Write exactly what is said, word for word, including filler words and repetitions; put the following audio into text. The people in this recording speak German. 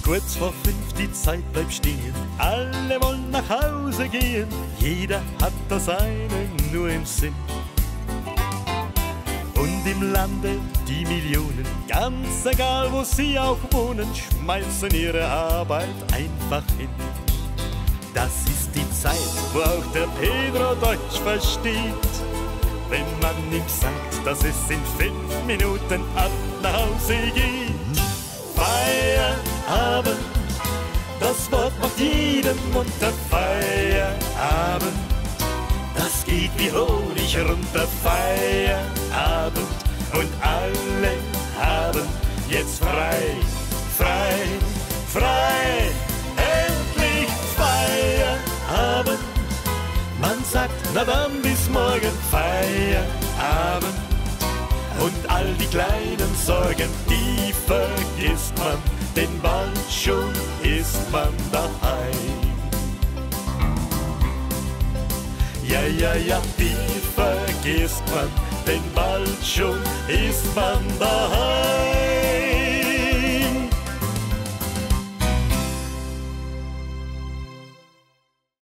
Kurz vor fünf, die Zeit bleibt stehen, alle wollen nach Hause gehen, jeder hat das eine nur im Sinn. Und im Lande die Millionen, ganz egal wo sie auch wohnen, schmeißen ihre Arbeit einfach hin. Das ist die Zeit, wo auch der Pedro Deutsch versteht, wenn man ihm sagt, dass es in fünf Minuten ab nach Hause geht. Feierabend, das Wort macht jedem unter Feierabend. Das geht wie Honig runter, Feierabend. Und alle haben jetzt frei, frei, frei. Endlich Feierabend. Man sagt, na dann bis morgen Feierabend. Und all die kleinen Sorgen, die vergisst man, denn bald schon ist man daheim. Ja, ja, ja, die vergisst man, denn bald schon ist man daheim.